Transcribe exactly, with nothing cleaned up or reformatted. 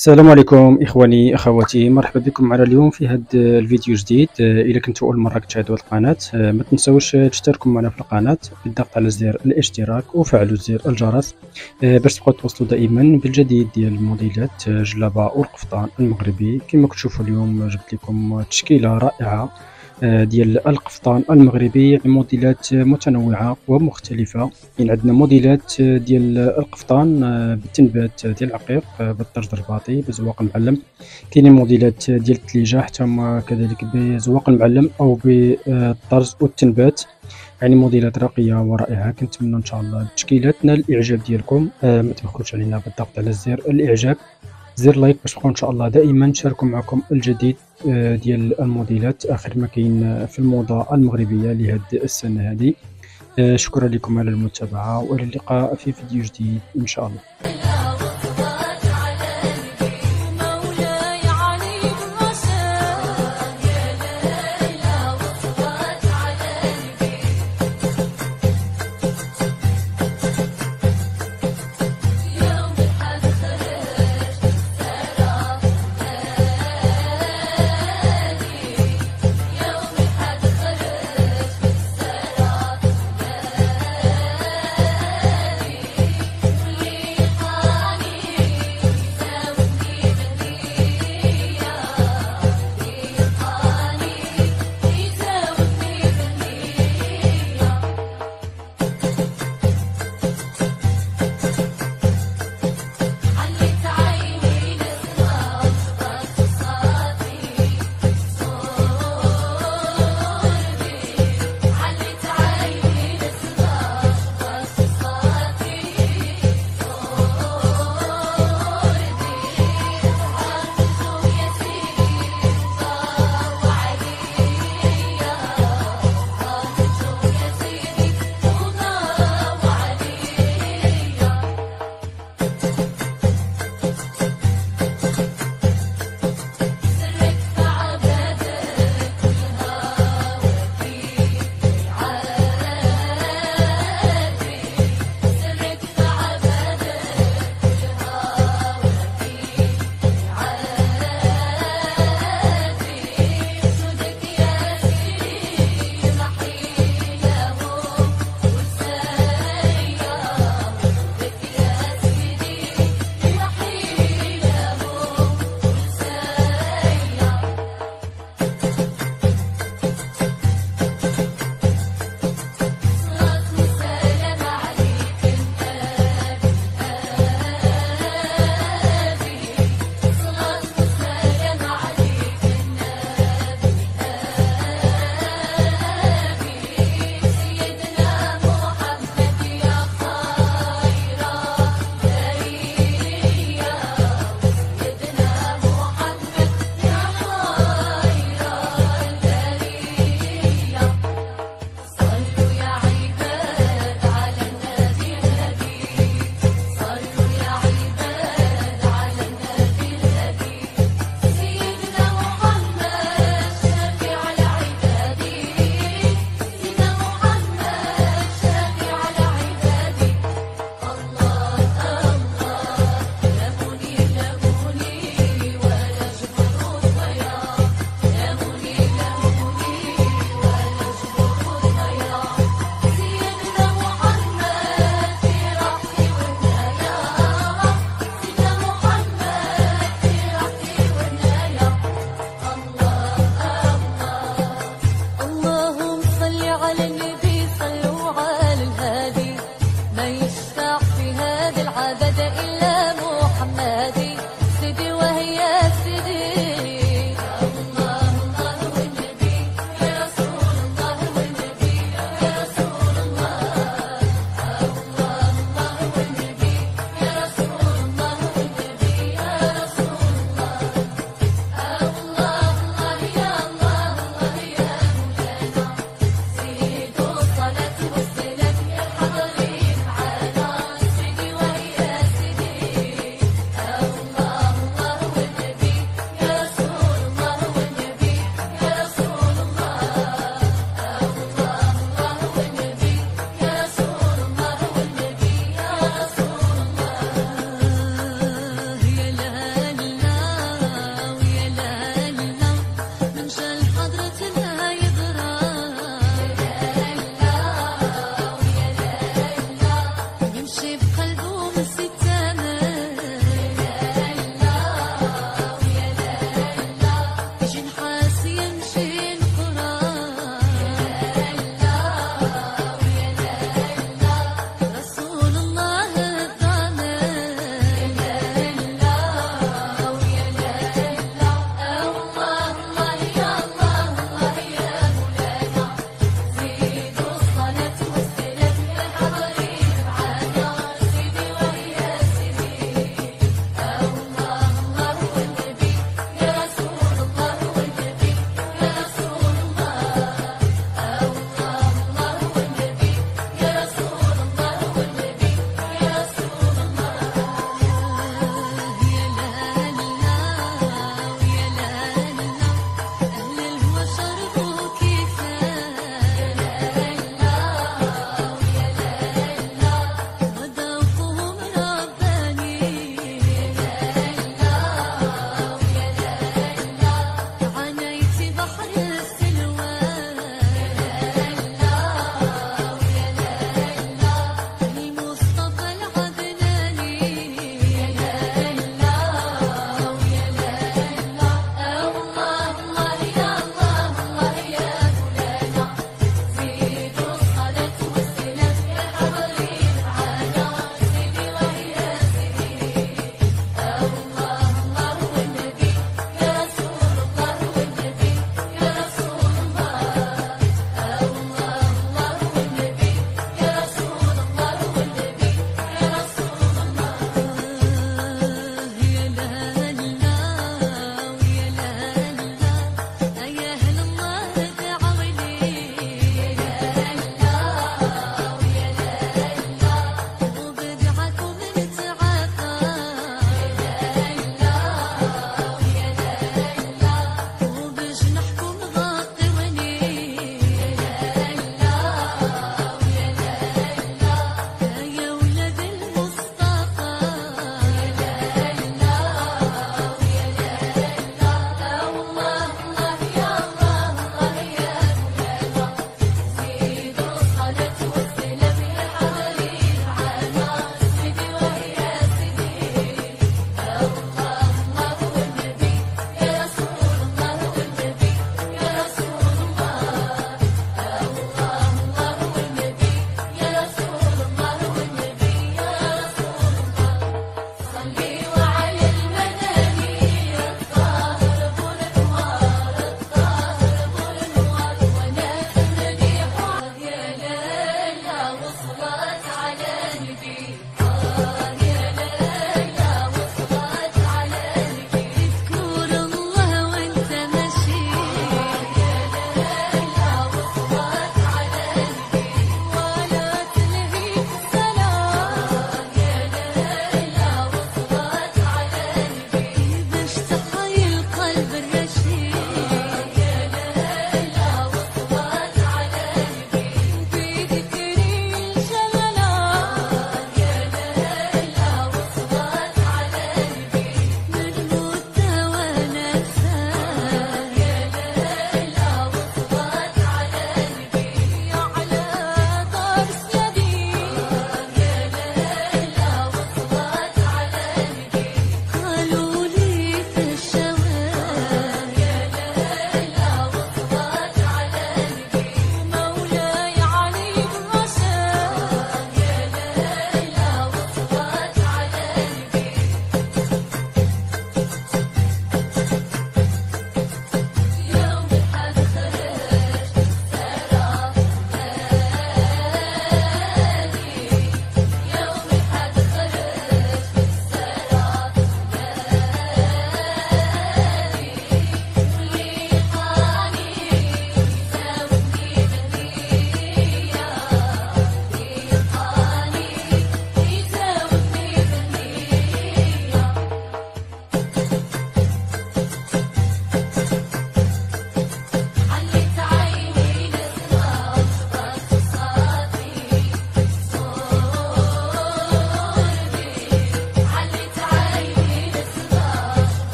السلام عليكم إخواني أخواتي، مرحبا بكم معنا اليوم في هذا الفيديو جديد. إذا كنتوا أول مرة كتشاهدوا هذه القناة ما تنسوش تشتركوا معنا في القناة بالضغط على زر الاشتراك وفعلوا زر الجرس باش تبقوا توصلوا دائما بالجديد ديال الموديلات جلابة والقفطان المغربي. كما كتشوفوا اليوم جبت لكم تشكيلة رائعة ديال القفطان المغربي، موديلات متنوعة ومختلفة. يعني عندنا موديلات ديال القفطان بالتنبات ديال العقيق بالطرز الرباطي بزواق المعلم، كاينين موديلات ديال الثليجة حتى هما كذلك بزواق المعلم او بالطرز والتنبات. يعني موديلات راقية ورائعة. كنتمنى ان شاء الله التشكيلات تنال الاعجاب ديالكم. ما تبخلوش علينا بالضغط على زر الاعجاب، زر لايك، باش نبقاو ان شاء الله دائما نشاركوا معكم الجديد ديال الموديلات، اخر ما كاين في الموضه المغربيه لهذه السنه هذه. شكرا لكم على المتابعه والى اللقاء في فيديو جديد ان شاء الله.